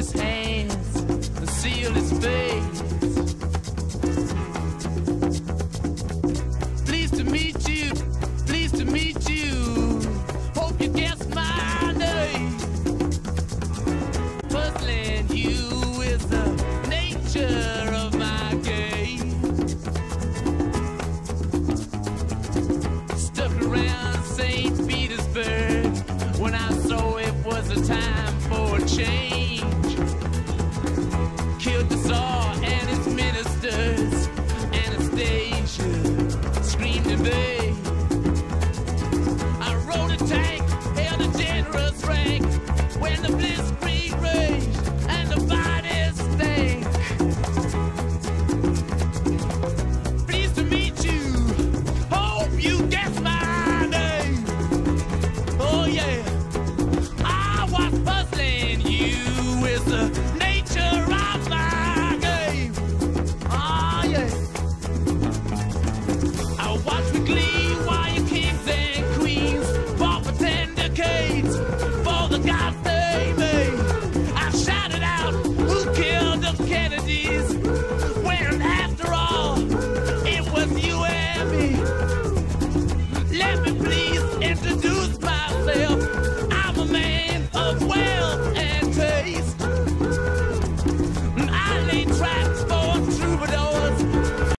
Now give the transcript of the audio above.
his hands and sealed his face. Pleased to meet you, pleased to meet you. Hope you guessed my name. Puzzling you is the nature of my game. Stuck around St. Petersburg when I saw it was a time for a change. Killed the Tsar and his ministers. Anastasia screamed in vain. I rode a tank